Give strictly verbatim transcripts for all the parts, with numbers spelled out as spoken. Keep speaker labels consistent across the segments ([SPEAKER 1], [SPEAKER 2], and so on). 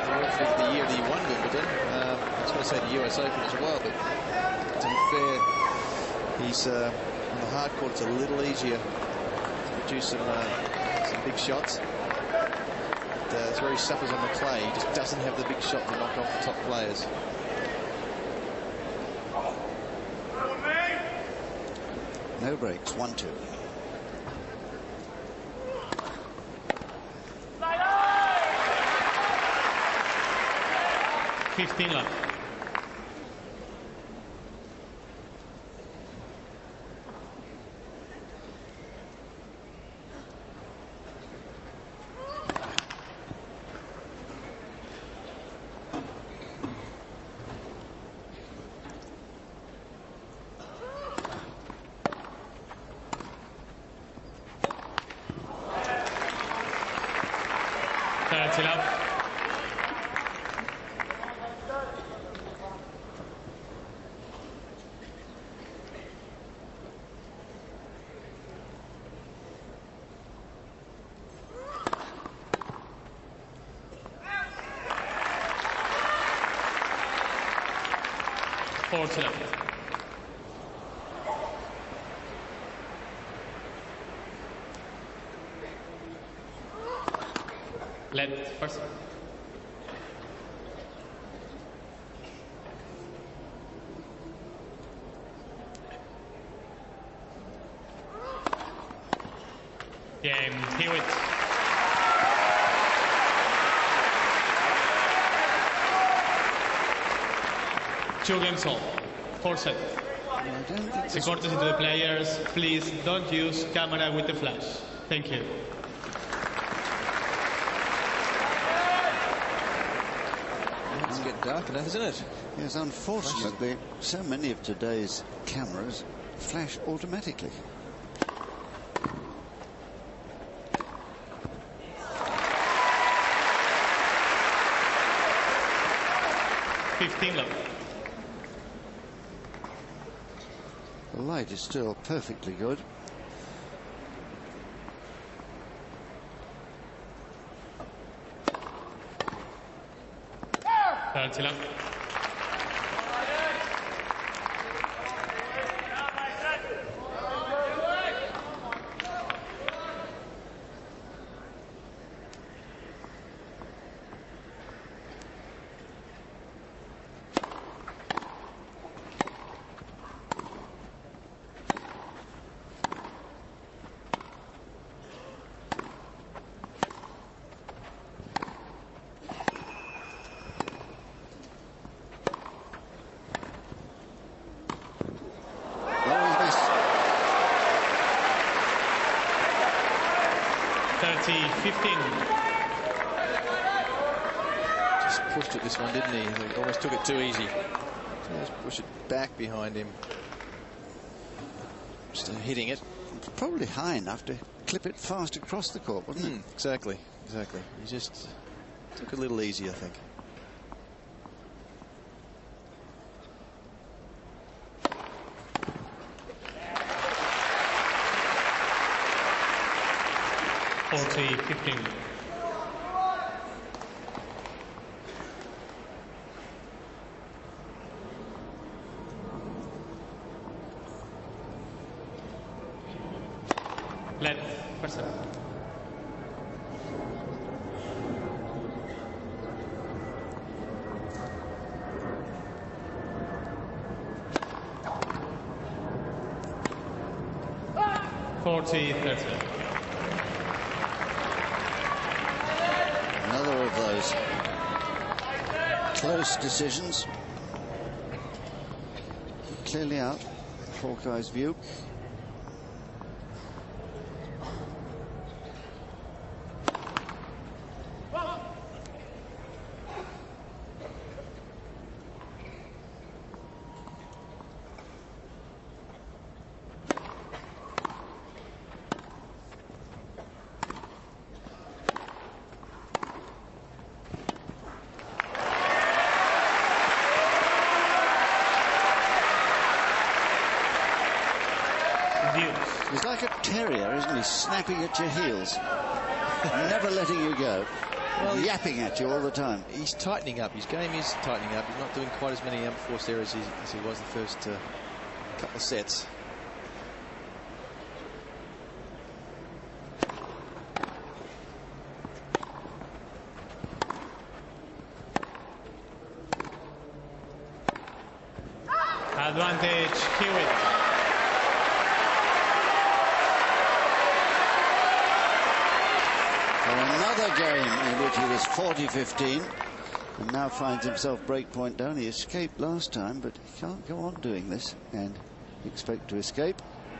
[SPEAKER 1] the, the year that he won Wimbledon. Um, I was going to say the U S Open as well, but to be fair, he's uh, on the hard court. It's a little easier to produce some uh, some big shots. But, uh, it's where he suffers on the clay. He just doesn't have the big shot to knock off the top players.
[SPEAKER 2] No breaks, one two.
[SPEAKER 3] fifteen love. thirty love. forty love. Let first. Game, Hewitt. Two games all. Four set. The courtesy to the players, please don't use camera with the flash. Thank you.
[SPEAKER 1] It's getting dark enough, isn't it?
[SPEAKER 2] Yes, unfortunately, so many of today's cameras flash automatically.
[SPEAKER 3] fifteen love.
[SPEAKER 2] The light is still perfectly good.
[SPEAKER 3] thirty love. thirty fifteen.
[SPEAKER 1] Just pushed it this one, didn't he? He almost took it too easy. Just push it back behind him. Just hitting it.
[SPEAKER 2] Probably high enough to clip it fast across the court, wasn't
[SPEAKER 1] mm,
[SPEAKER 2] it?
[SPEAKER 1] Exactly, exactly. He just took it a little easy, I think.
[SPEAKER 3] forty fifteen. Let first. forty thirty.
[SPEAKER 2] Another of those close decisions. Clearly out, Hawkeye's view. He's like a terrier, isn't he? Snapping at your heels. Never letting you go.
[SPEAKER 1] Well,
[SPEAKER 2] yapping at you all the time.
[SPEAKER 1] He's tightening up. His game is tightening up. He's not doing quite as many unforced errors as, as he was the first uh, couple of sets.
[SPEAKER 3] Advantage, Hewitt.
[SPEAKER 2] Another game in which he was forty fifteen and now finds himself breakpoint down. He escaped last time, but he can't go on doing this and expect to escape.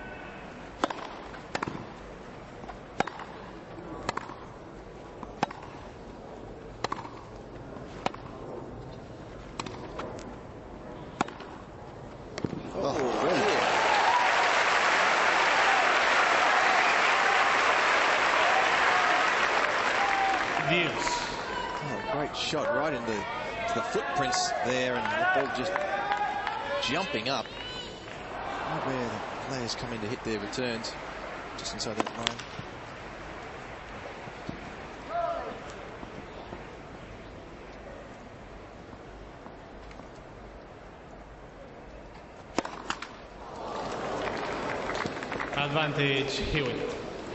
[SPEAKER 1] Shot right into to the footprints there, and the ball just jumping up. Right where the players come in to hit their returns, just inside that line.
[SPEAKER 3] Advantage, Hewitt.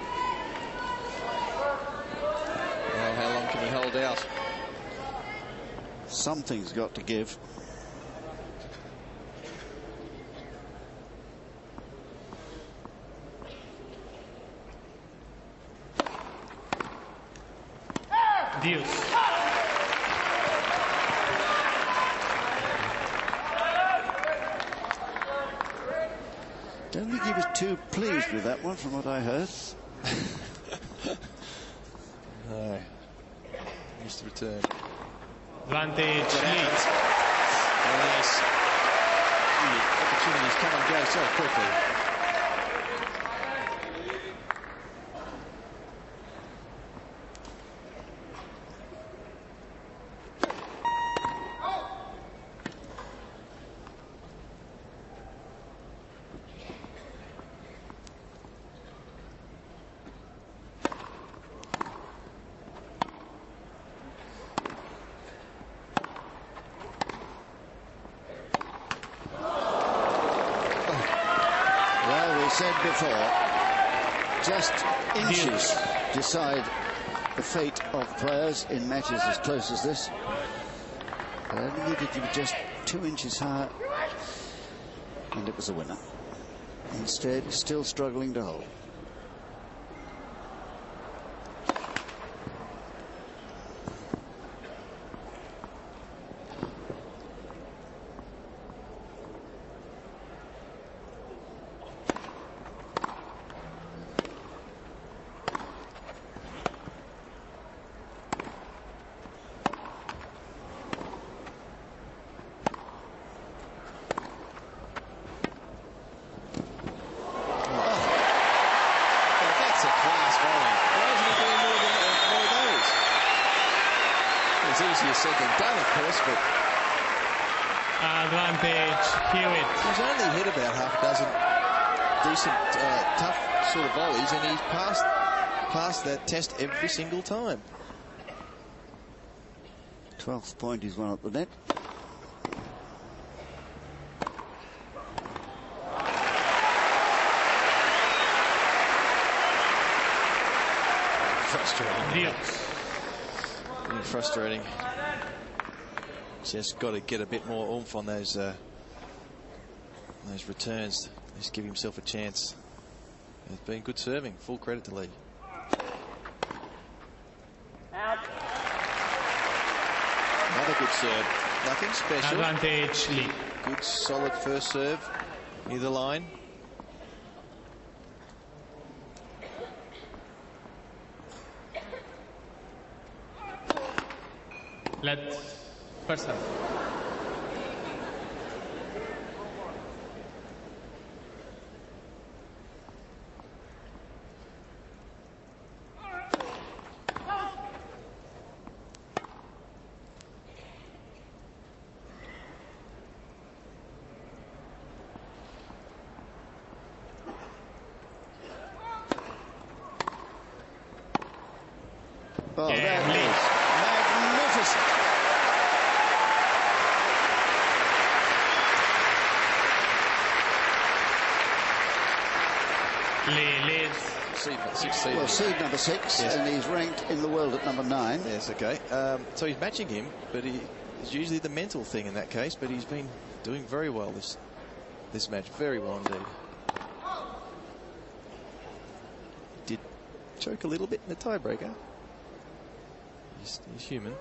[SPEAKER 1] Well, how long can he hold out?
[SPEAKER 2] Something's got to give.
[SPEAKER 3] Deuce.
[SPEAKER 2] Don't think he was too pleased with that one, from what I heard.
[SPEAKER 1] No. Missed the return.
[SPEAKER 3] Advantage,
[SPEAKER 1] Leeds. Yes. The opportunities come and go so quickly.
[SPEAKER 2] Said before, just inches decide the fate of players in matches as close as this. But I only needed to be just two inches higher, and it was a winner. Instead, still struggling to hold. Easier said than done, of course, but
[SPEAKER 3] advantage, Hewitt.
[SPEAKER 1] He's only hit about half a dozen decent, uh, tough sort of volleys, and he's passed, passed that test every single time.
[SPEAKER 2] twelfth point is one at the net.
[SPEAKER 1] Frustrating. Yes. Frustrating. Just got to get a bit more oomph on those uh, those returns. Just give himself a chance. It's been good serving. Full credit to Lee. Another good serve. Nothing special.
[SPEAKER 3] Advantage, Lee.
[SPEAKER 1] Good solid first serve near the line.
[SPEAKER 3] Let's first serve.
[SPEAKER 2] Oh, that is
[SPEAKER 1] seed, sixth seed.
[SPEAKER 2] Well, seed number six,
[SPEAKER 1] yes.
[SPEAKER 2] and he's ranked in the world at number nine.
[SPEAKER 1] Yes, okay. Um, so he's matching him, but he, it's usually the mental thing in that case. But he's been doing very well this this match, very well indeed. Did choke a little bit in the tiebreaker. He's, he's human.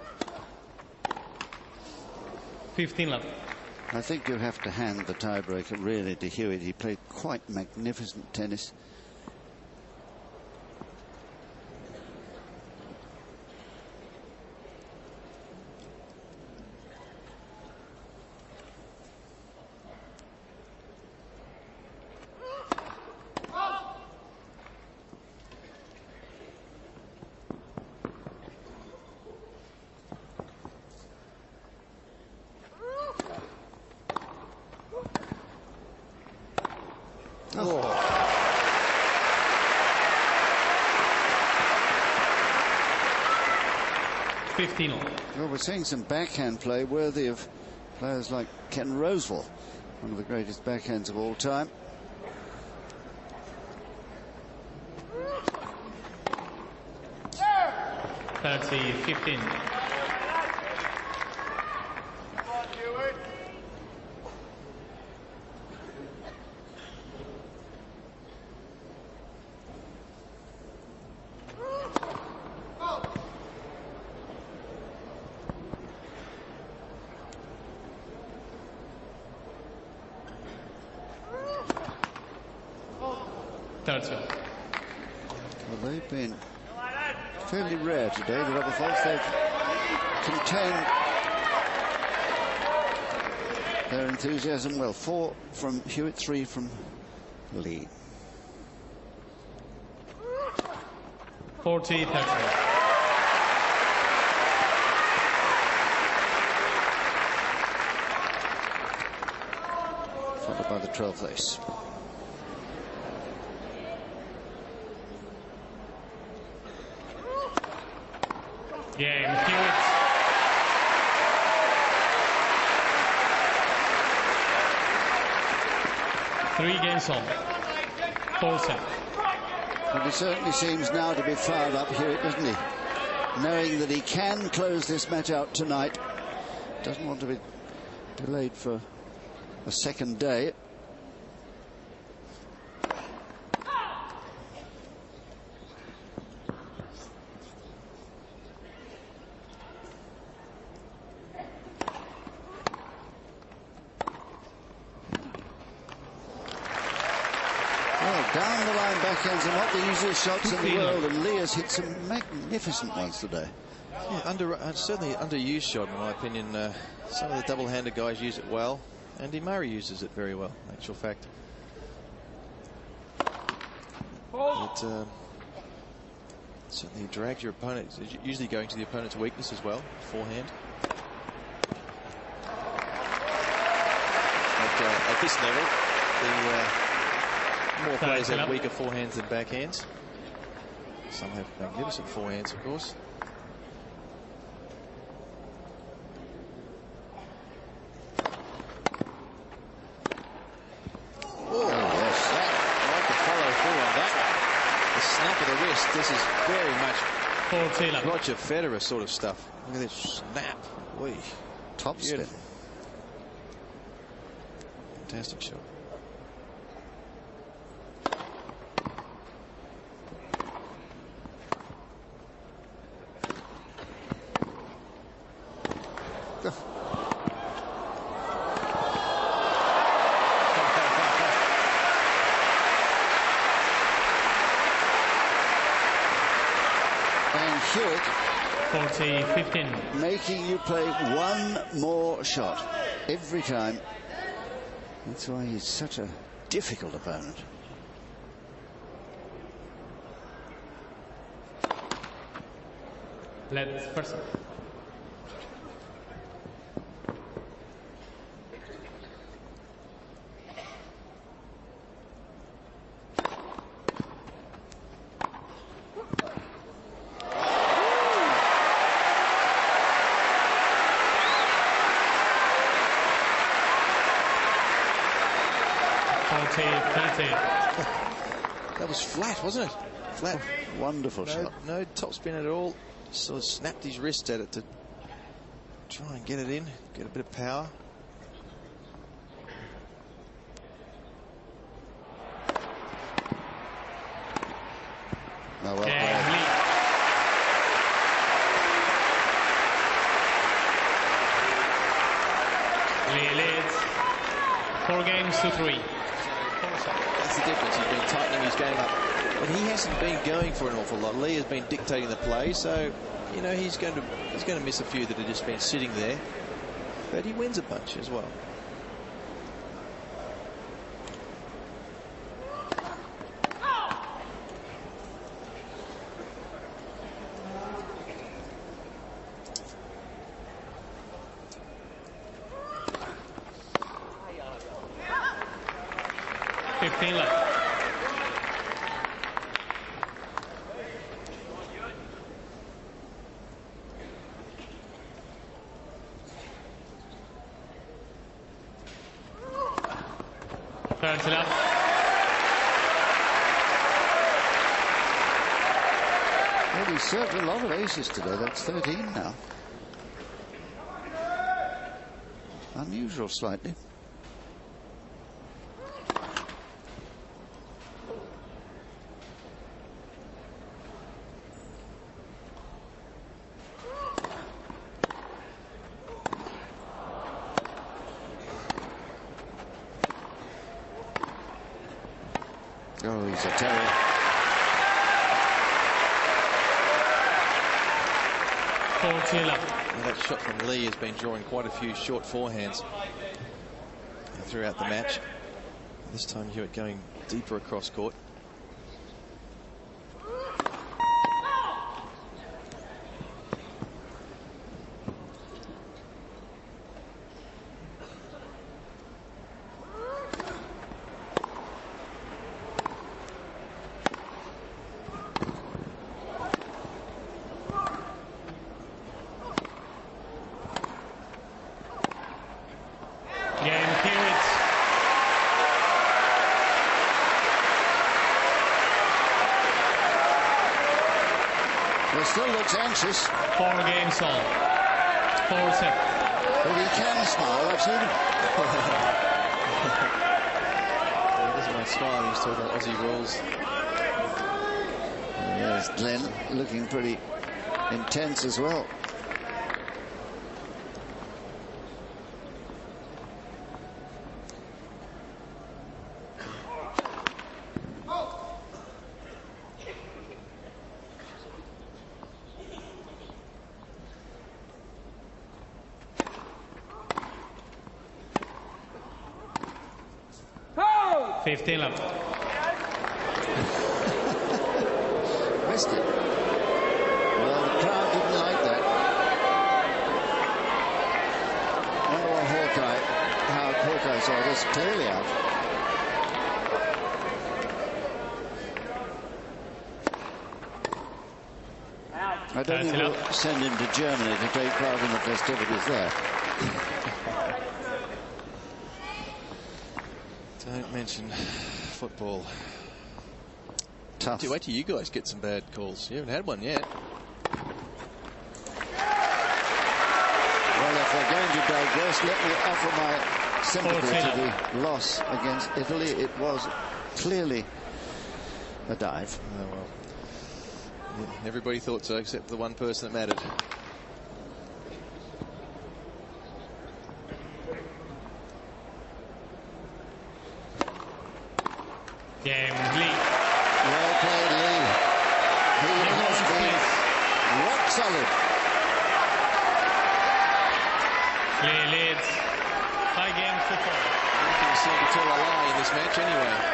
[SPEAKER 3] fifteen left.
[SPEAKER 2] I think you have to hand the tiebreaker really to Hewitt. He played quite magnificent tennis.
[SPEAKER 3] fifteen.
[SPEAKER 2] Well, we're seeing some backhand play worthy of players like Ken Rosewall, one of the greatest backhands of all time.
[SPEAKER 3] thirty fifteen.
[SPEAKER 2] Well, they've been fairly rare today, the rubber faults. They've contained their enthusiasm well. Four from Hewitt, three from Lee.
[SPEAKER 3] forty thirty.
[SPEAKER 2] Followed by the twelfth ace.
[SPEAKER 3] Game, Hewitt. Three games on. Four set.
[SPEAKER 2] Well, he certainly seems now to be fired up, Hewitt, doesn't he? Knowing that he can close this match out tonight. Doesn't want to be delayed for a second day. Down the line backhands are not the easiest shots in the world, and Lee has hit some magnificent ones today.
[SPEAKER 1] Yeah, under, uh, certainly underused shot, in my opinion. Uh, some of the double-handed guys use it well. Andy Murray uses it very well, in actual fact. It uh, certainly drags your opponent, usually going to the opponent's weakness as well, forehand. At, uh, at this level, the uh, more players have weaker forehands than backhands. Some have magnificent forehands, of course. Oh, yes, that, I like the follow through on that. The snap of the wrist. This is very much Roger Federer sort of stuff. Look at this snap. Wee.
[SPEAKER 2] Top spin.
[SPEAKER 1] Fantastic shot.
[SPEAKER 3] forty fifteen.
[SPEAKER 2] Making you play one more shot every time. That's why he's such a difficult opponent.
[SPEAKER 3] Let's first.
[SPEAKER 1] That was flat, wasn't it? Flat.
[SPEAKER 2] Oh, wonderful
[SPEAKER 1] no,
[SPEAKER 2] shot.
[SPEAKER 1] No topspin at all. Just sort of snapped his wrist at it to try and get it in, get a bit of power.
[SPEAKER 2] No, well
[SPEAKER 3] Game
[SPEAKER 2] played.
[SPEAKER 3] lead. Lee leads four games to three.
[SPEAKER 1] That's the difference. He's been tightening his game up. But he hasn't been going for an awful lot. Lee has been dictating the play, so you know he's going to he's going to miss a few that have just been sitting there. But he wins a bunch as well.
[SPEAKER 3] fifteen left. Turns it up.
[SPEAKER 2] Well, he served a lot of aces today. That's thirteen now. Unusual slightly. Oh, he's a terror.
[SPEAKER 3] fourteen left.
[SPEAKER 1] Well, that shot from Lee has been drawing quite a few short forehands throughout the match. This time Hewitt going deeper across court.
[SPEAKER 2] Still looks anxious.
[SPEAKER 3] Four games all. Four set.
[SPEAKER 2] But he can smile, I've seen him.
[SPEAKER 1] He doesn't mind smiling, he's talking about Aussie rules.
[SPEAKER 2] Yes, Glenn looking pretty intense as well.
[SPEAKER 3] fifteen left.
[SPEAKER 2] Missed it. Well, the crowd didn't like that. Wonder what Hawkeye, how Hawkeye saw this clearly out. I don't think we'll send him to Germany to take part in the festivities there.
[SPEAKER 1] Don't mention football.
[SPEAKER 2] Tough.
[SPEAKER 1] Wait till you guys get some bad calls. You haven't had one yet.
[SPEAKER 2] Well, if we're going to digress, let me offer my sympathy to the loss against Italy. It was clearly a dive.
[SPEAKER 1] Oh, well. Yeah, everybody thought so, except for the one person that mattered.
[SPEAKER 3] Game Lee.
[SPEAKER 2] Well played, Lee. He has been rock solid.
[SPEAKER 3] Lee leads five games to four.
[SPEAKER 1] Nothing seemed to tell a lie in this match anyway.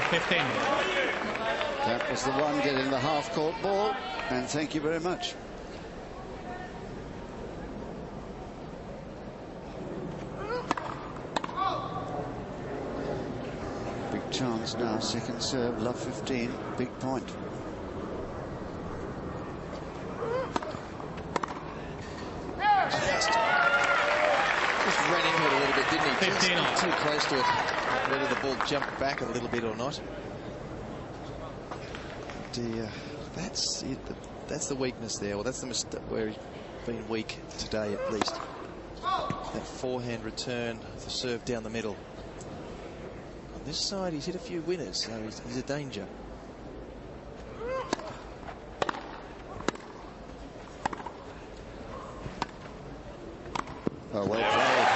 [SPEAKER 3] fifteen.
[SPEAKER 2] That was the one getting the half-court ball, and thank you very much. Big chance now, second serve, love fifteen, big point.
[SPEAKER 1] Just, just ran into it a little bit, didn't he?
[SPEAKER 3] fifteen
[SPEAKER 1] Just
[SPEAKER 3] off.
[SPEAKER 1] too close to it. Whether the ball jumped back a little bit or not. The, uh, that's it, the, that's the weakness there. Well, that's the mistake where he's been weak today, at least. That forehand return, the serve down the middle. On this side, he's hit a few winners, so he's, he's a danger.
[SPEAKER 2] Oh, well played.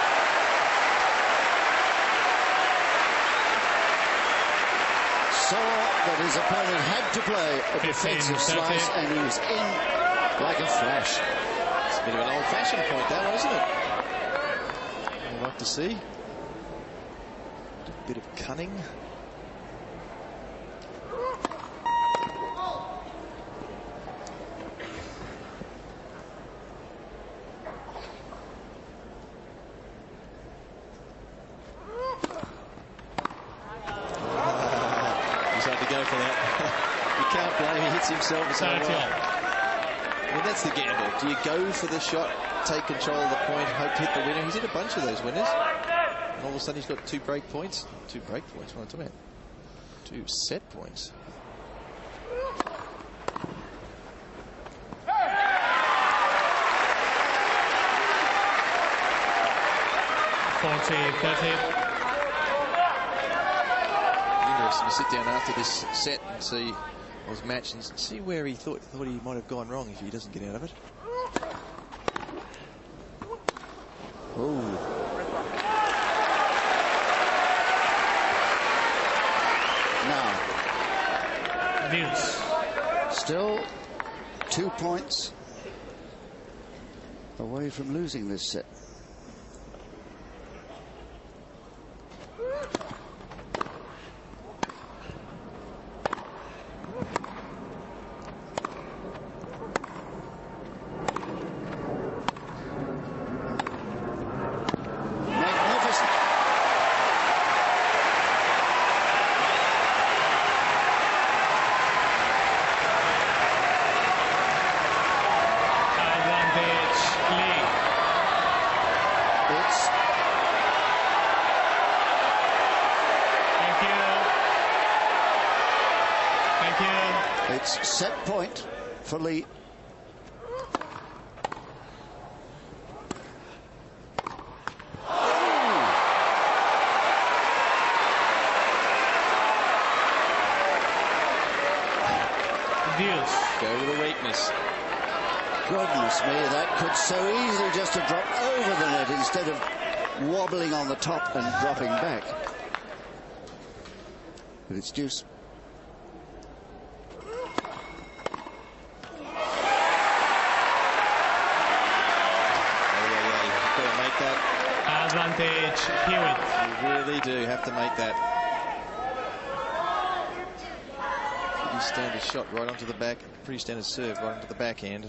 [SPEAKER 2] Saw that his opponent had to play a defensive slice, and he was in like a flash.
[SPEAKER 1] It's a bit of an old-fashioned point, that one, isn't it? I'd like to see. A bit of cunning. Himself as well. I mean, that's the gamble. Do you go for the shot, take control of the point, hope to hit the winner? He's hit a bunch of those winners, and all of a sudden he's got two break points. Two break points. What am I talking about? Two set points.
[SPEAKER 3] forty thirty.
[SPEAKER 1] Interesting to sit down after this set and see. Was matched and see where he thought thought he might have gone wrong if he doesn't get out of it.
[SPEAKER 2] Oh. Now.
[SPEAKER 3] Deuce.
[SPEAKER 2] Still two points away from losing this set. Set point for Lee.
[SPEAKER 3] Deuce.
[SPEAKER 1] Go to the weakness.
[SPEAKER 2] Goodness me, that could so easily just have dropped over the net instead of wobbling on the top and dropping back. But it's deuce.
[SPEAKER 3] Advantage, Hewitt.
[SPEAKER 1] You really do have to make that. Pretty standard shot right onto the back. Pretty standard serve right onto the backhand.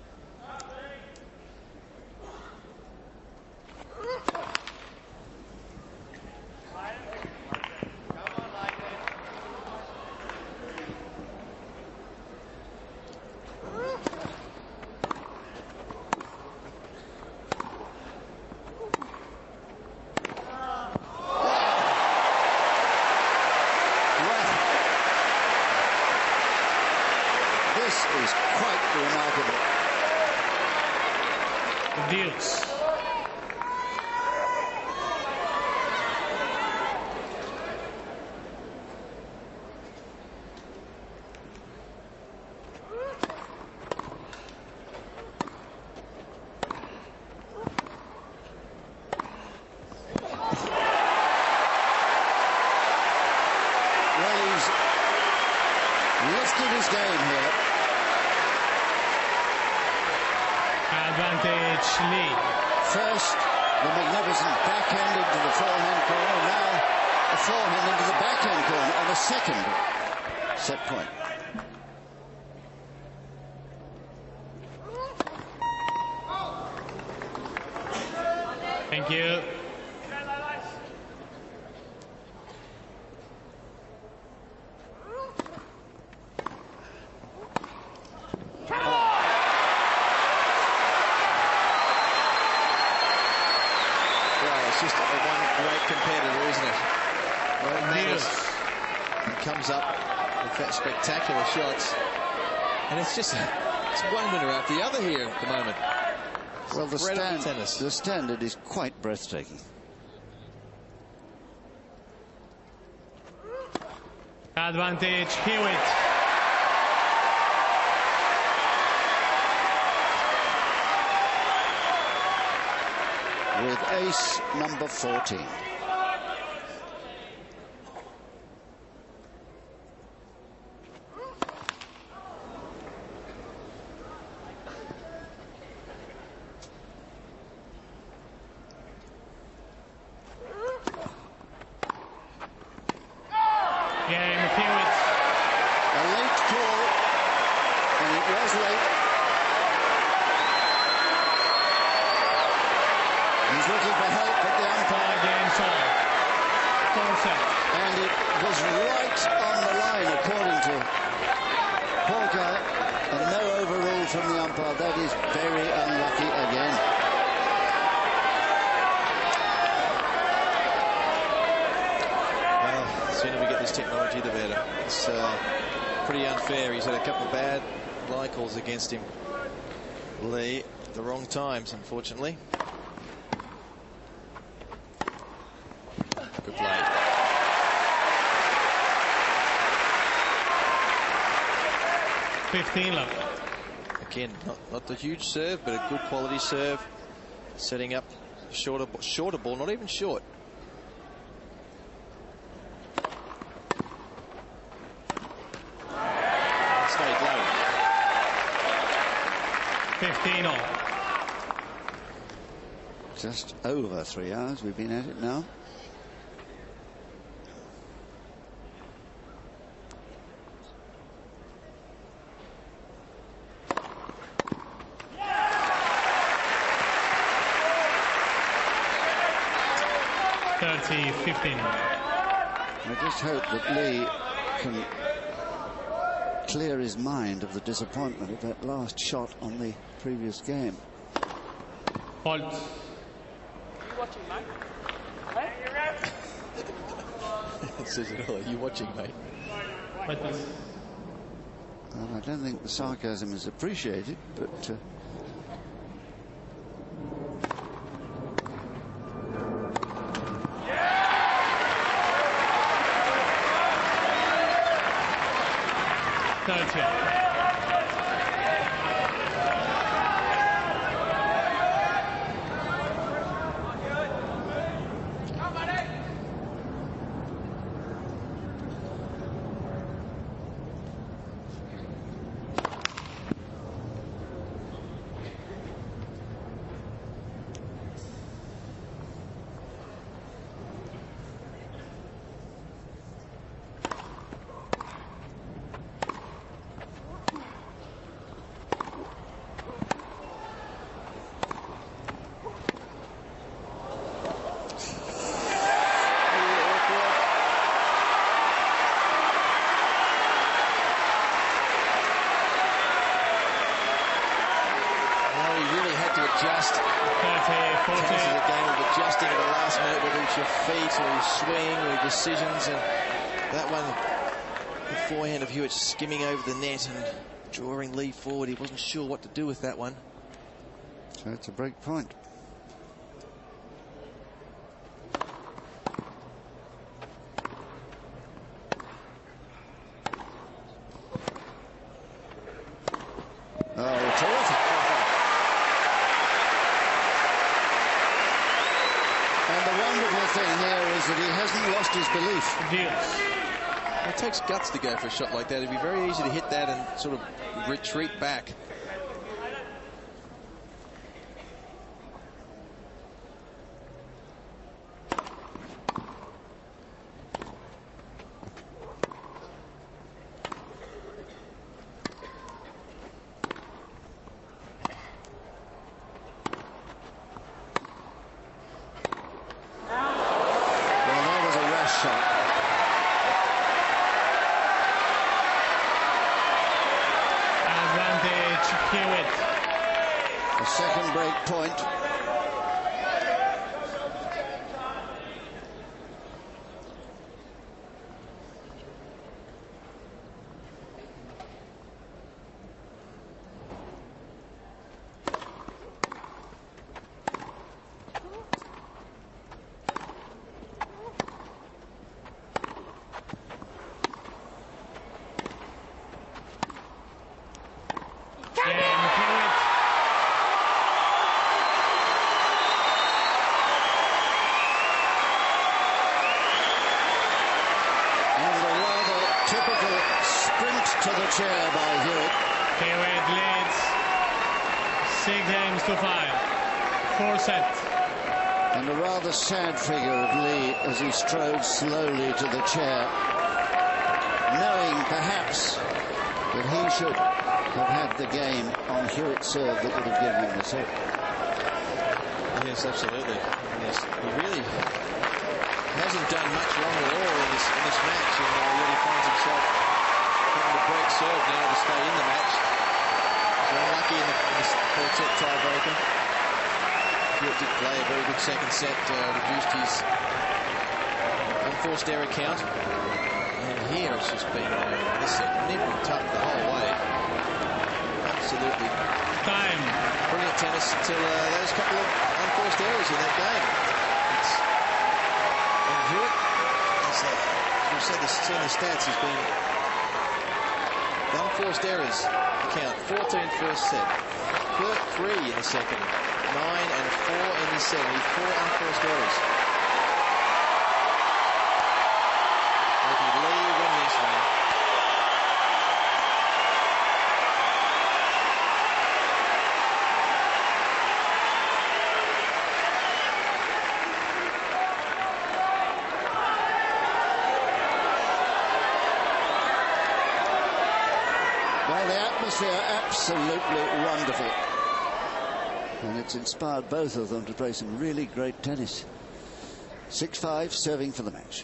[SPEAKER 3] Deuce.
[SPEAKER 2] Well, he's lifted his game here.
[SPEAKER 3] Advantage, Lee.
[SPEAKER 2] First, the magnificent backhand into the forehand corner. Now, a forehand into the backhand corner. And a second set point.
[SPEAKER 3] Thank you.
[SPEAKER 1] Just a one great competitor, isn't it? Well, Matters comes up with that spectacular shots, and it's just it's one winner after the other here at the moment.
[SPEAKER 2] Well, the, stand,
[SPEAKER 1] tennis.
[SPEAKER 2] the standard is quite breathtaking.
[SPEAKER 3] Advantage, Hewitt.
[SPEAKER 2] With ace number fourteen.
[SPEAKER 3] Game, Hewitt.
[SPEAKER 2] A late call, and it was late. He's looking for help at the umpire.
[SPEAKER 3] Game solved. Four set.
[SPEAKER 2] And it was right on the line, according to Polka. And no overrule from the umpire. That is very unlucky again.
[SPEAKER 1] Well, the sooner we get this technology, the better. It's uh, pretty unfair. He's had a couple of bad lie calls against him, Lee, at the wrong times, unfortunately. Good play.
[SPEAKER 3] fifteen left.
[SPEAKER 1] Again, not, not the huge serve, but a good quality serve. Setting up shorter, shorter ball, not even short. Stayed low.
[SPEAKER 3] fifteen all.
[SPEAKER 2] Just over three hours we've been at it now.
[SPEAKER 3] thirty fifteen.
[SPEAKER 2] I just hope that Lee can clear his mind of the disappointment of that last shot on the previous game.
[SPEAKER 3] Fault.
[SPEAKER 4] Are you watching, mate? Hey?
[SPEAKER 1] It says it all. Are you watching, mate?
[SPEAKER 3] What is?
[SPEAKER 2] Well, I don't think the sarcasm is appreciated, but uh,
[SPEAKER 3] thirty.
[SPEAKER 1] Adjust. Tennis is a game of adjusting at the last minute, whether it's your feet or your swing or your decisions. And that one, the forehand of Hewitt skimming over the net and drawing Lee forward. He wasn't sure what to do with that one.
[SPEAKER 2] So it's a break point. Oh, terrific. And the wonderful thing here is that he hasn't lost his belief.
[SPEAKER 3] Yes.
[SPEAKER 1] It takes guts to go for a shot like that. It'd be very easy to hit that and sort of retreat back.
[SPEAKER 2] point. To the chair by Hewitt.
[SPEAKER 3] Hewitt leads six games to five. Four sets.
[SPEAKER 2] And a rather sad figure of Lee as he strode slowly to the chair, knowing perhaps that he should have had the game on Hewitt's serve that would have given him the set.
[SPEAKER 1] Yes, absolutely. Yes, he really hasn't done much wrong at all in this, in this match, and uh, really finds himself having a great serve now to stay in the match. He's unlucky in the, in the fourth set tiebreaker. Hewitt did play a very good second set, uh, reduced his unforced error count. And here it's just been uh, this set nip and tuck the whole way. Absolutely
[SPEAKER 3] time.
[SPEAKER 1] Brilliant tennis until uh, those couple of unforced errors in that game. It's, and Hewitt, as uh, we've said, the, seen the stats, has been the unforced errors count fourteen first set, three in the second, nine and four in the second, four unforced errors. Making Lee win this one.
[SPEAKER 2] Well, the atmosphere absolutely wonderful. And it's inspired both of them to play some really great tennis. six five serving for the match.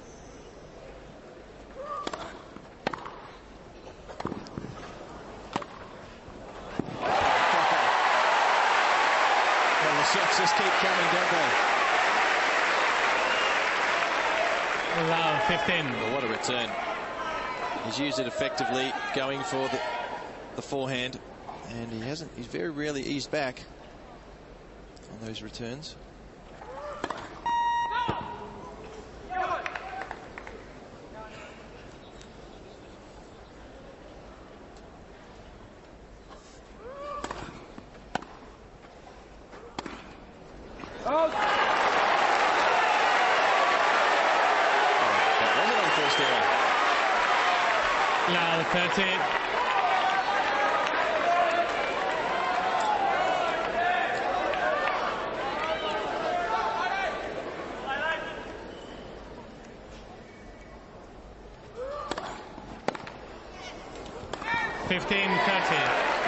[SPEAKER 1] Well, the shots just keep coming, don't they?
[SPEAKER 3] Love fifteen.
[SPEAKER 1] Well, what a return. He's used it effectively, going for the the forehand, and he hasn't, he's very rarely eased back on those returns. Oh, that wasn't unforced error.
[SPEAKER 3] Love thirteen. fifteen thirty.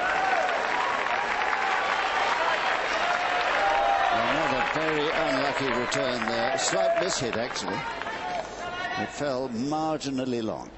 [SPEAKER 2] Another very unlucky return there. A slight mishit, actually. It fell marginally long.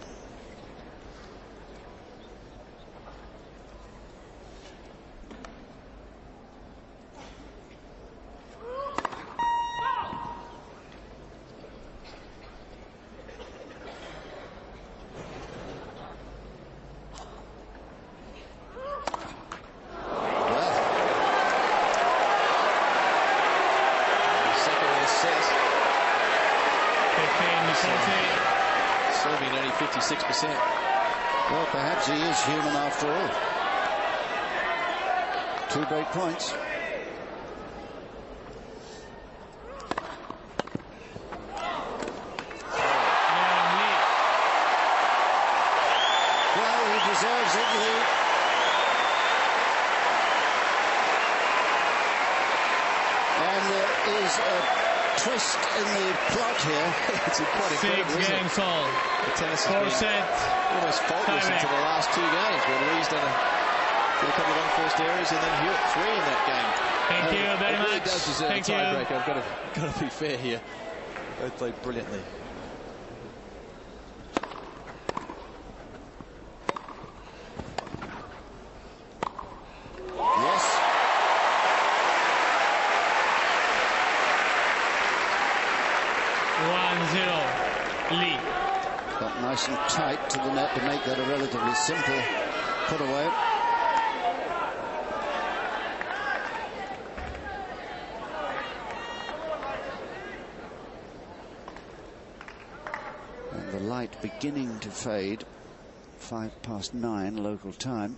[SPEAKER 1] Serving only fifty-six percent.
[SPEAKER 2] Well, perhaps he is human after all. Two great points. Well, he deserves it, Lee. And there is a twist in the plot here.
[SPEAKER 1] It's quite incredible,
[SPEAKER 3] Six
[SPEAKER 1] isn't
[SPEAKER 3] games
[SPEAKER 1] it?
[SPEAKER 3] all.
[SPEAKER 1] The tennis
[SPEAKER 3] Four
[SPEAKER 1] has been
[SPEAKER 3] sets.
[SPEAKER 1] almost faultless
[SPEAKER 3] Tie
[SPEAKER 1] into
[SPEAKER 3] break.
[SPEAKER 1] the last two games, where Lee's done a, did a couple of unforced errors, and then Hewitt three in that game.
[SPEAKER 3] Thank
[SPEAKER 1] Uh,
[SPEAKER 3] you very
[SPEAKER 1] it really
[SPEAKER 3] much.
[SPEAKER 1] does deserve
[SPEAKER 3] Thank
[SPEAKER 1] a
[SPEAKER 3] you.
[SPEAKER 1] tiebreaker. I've got to, got to be fair here. Both played brilliantly.
[SPEAKER 2] Yes.
[SPEAKER 3] one zero. Lee.
[SPEAKER 2] Got nice and tight to the net to make that a relatively simple put away. And the light beginning to fade. Five past nine local time.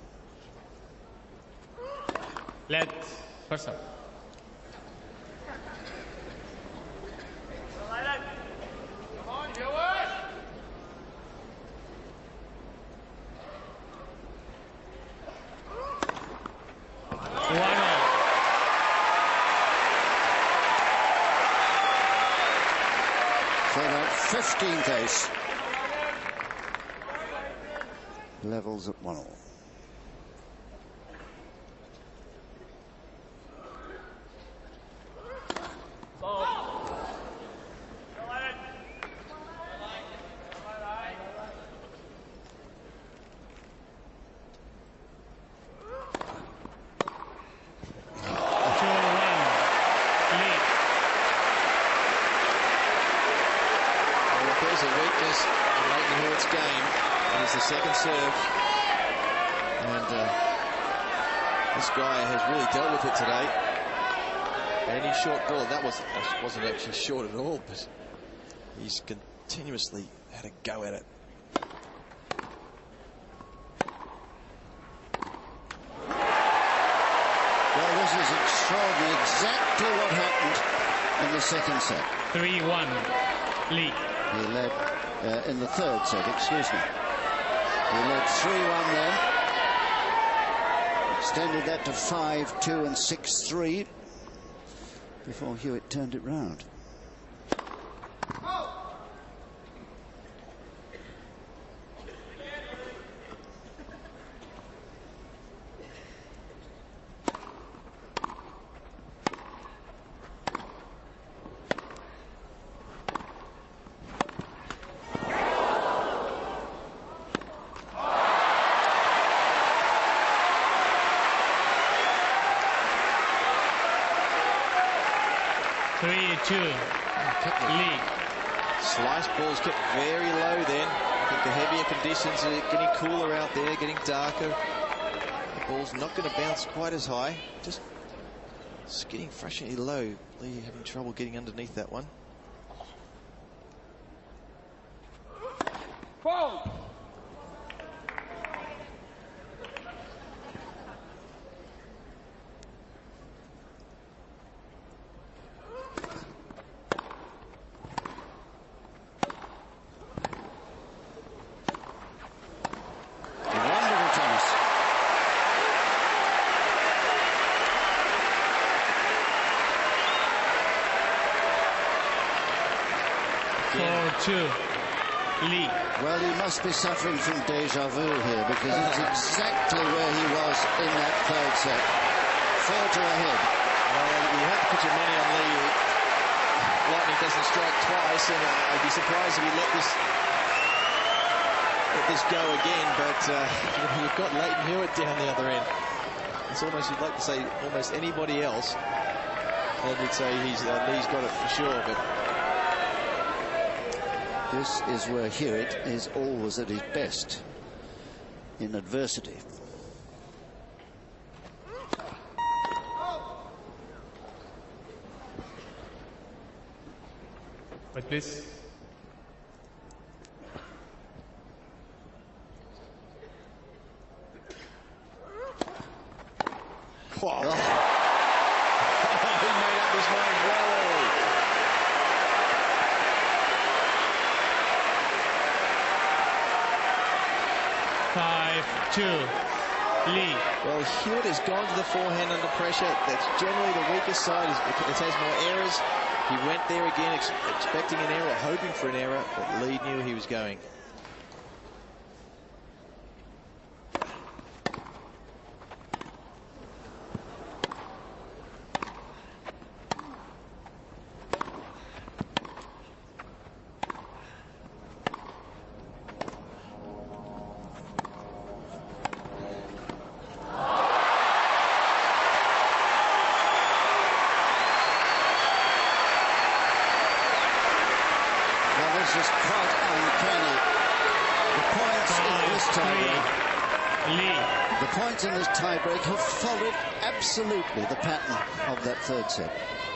[SPEAKER 3] Let first up.
[SPEAKER 2] For that fifteenth ace. Levels at one all.
[SPEAKER 1] Second serve, and uh, this guy has really dealt with it today. Any short ball, that was wasn't actually short at all, but he's continuously had a go at it.
[SPEAKER 2] Well, this is extraordinary. Exactly what happened in the second set.
[SPEAKER 3] three one. Lee.
[SPEAKER 2] He led uh, in the third set. Excuse me. He led three one then. Extended that to five two and six three before Hewitt turned it round.
[SPEAKER 3] three two. Lee.
[SPEAKER 1] Slice balls kept very low then. I think the heavier conditions are getting cooler out there, getting darker. The ball's not going to bounce quite as high. Just, just getting frustratingly low. Lee having trouble getting underneath that one.
[SPEAKER 4] Foul.
[SPEAKER 3] Two. Lee.
[SPEAKER 2] Well, he must be suffering from deja vu here, because it's exactly where he was in that third set. Four to ahead.
[SPEAKER 1] Well, you have to put your money on Lee. Lightning doesn't strike twice, and I'd be surprised if he let this let this go again. But uh, you've got Leighton Hewitt down the other end. It's almost, you'd like to say almost anybody else, I would say he's uh, Lee's got it for sure. But
[SPEAKER 2] this is where Hewitt is always at his best, in adversity.
[SPEAKER 3] But please.
[SPEAKER 1] Wow. Oh. He made up his mind well early.
[SPEAKER 3] Five two. Lee.
[SPEAKER 1] Well, Hewitt has gone to the forehand under pressure. That's generally the weakest side. It has more errors. He went there again, ex expecting an error, hoping for an error, but Lee knew he was going.
[SPEAKER 2] This is quite uncanny. The points
[SPEAKER 3] Five,
[SPEAKER 2] in this tiebreak,
[SPEAKER 3] three, Lee.
[SPEAKER 2] the points in this tiebreak have followed absolutely the pattern of that third set.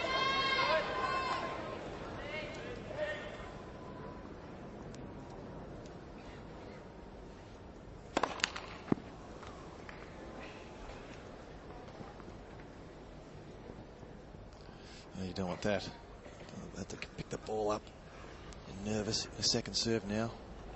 [SPEAKER 1] No, you don't want that. Don't have to pick the ball up. You're nervous. Your second serve now.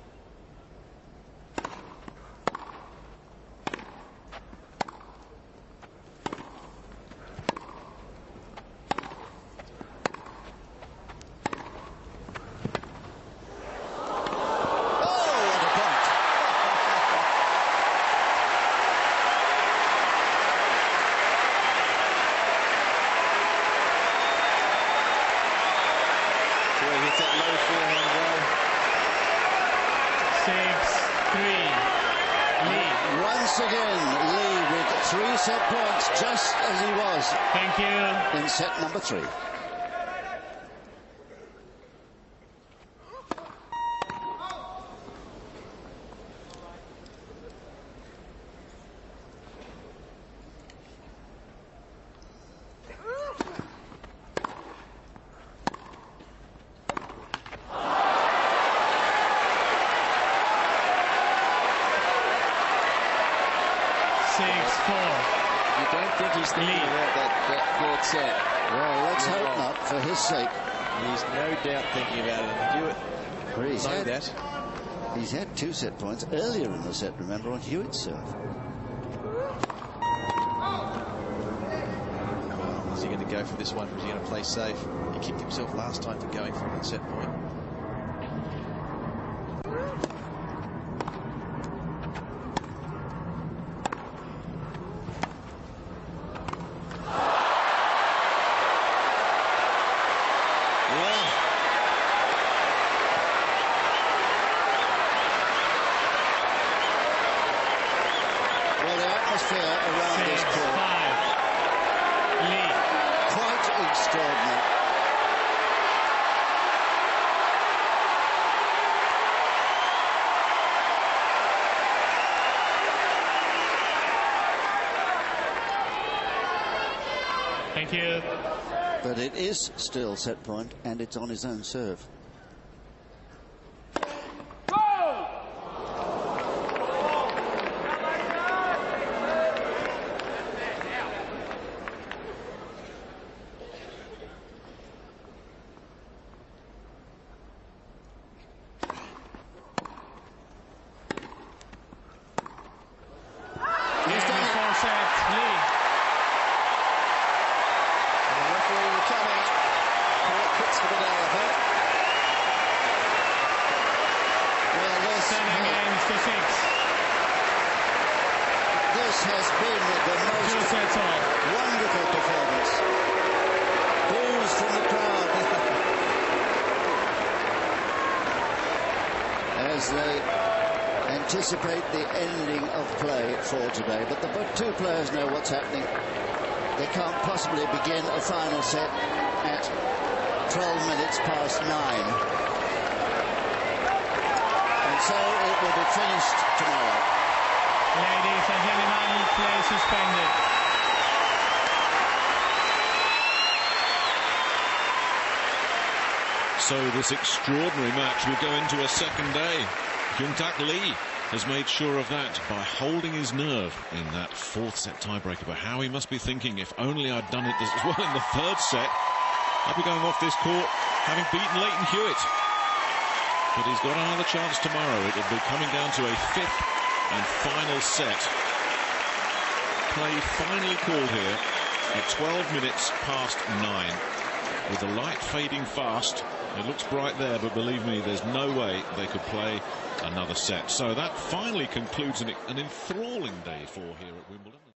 [SPEAKER 2] Once again, Lee with three set points, just as he was.
[SPEAKER 3] Thank you.
[SPEAKER 2] In set number three.
[SPEAKER 3] Six, four.
[SPEAKER 1] You don't think he's thinking
[SPEAKER 3] Lee.
[SPEAKER 1] about that, that third set?
[SPEAKER 2] Well, let's
[SPEAKER 1] He's
[SPEAKER 2] hope
[SPEAKER 1] wrong.
[SPEAKER 2] not, for his sake.
[SPEAKER 1] He's no doubt thinking about it. And Hewitt
[SPEAKER 2] For he's
[SPEAKER 1] know
[SPEAKER 2] had,
[SPEAKER 1] that.
[SPEAKER 2] he's had two set points earlier in the set, remember, on Hewitt's serve.
[SPEAKER 1] Well, is he going to go for this one, or is he going to play safe? He kicked himself last time for going for it at set point.
[SPEAKER 2] Atmosphere around
[SPEAKER 3] Six,
[SPEAKER 2] this court,
[SPEAKER 3] five. Lee.
[SPEAKER 2] quite extraordinary.
[SPEAKER 3] Thank you.
[SPEAKER 2] But it is still set point, and it's on his own serve.
[SPEAKER 3] He's done it. Four set. Lee.
[SPEAKER 1] And the referee will come out. Call it quits for the day, I think.
[SPEAKER 2] Well, this,
[SPEAKER 3] Seven games to six.
[SPEAKER 2] this has been the
[SPEAKER 3] Two
[SPEAKER 2] most
[SPEAKER 3] sets all.
[SPEAKER 2] wonderful performance. Boos from the crowd as they anticipate the ending of play for today. But the but two players know what's happening. They can't possibly begin a final set at twelve minutes past nine. And so it will be finished tomorrow.
[SPEAKER 3] Ladies and gentlemen, play suspended.
[SPEAKER 5] So this extraordinary match will go into a second day. Kyung-tak Lee has made sure of that by holding his nerve in that fourth set tiebreaker. But how he must be thinking, if only I'd done it as well in the third set, I'd be going off this court having beaten Leighton Hewitt. But he's got another chance tomorrow. It will be coming down to a fifth and final set. Play finally called here at twelve minutes past nine. With the light fading fast, it looks bright there, but believe me, there's no way they could play another set. So that finally concludes an, an enthralling day for here at Wimbledon.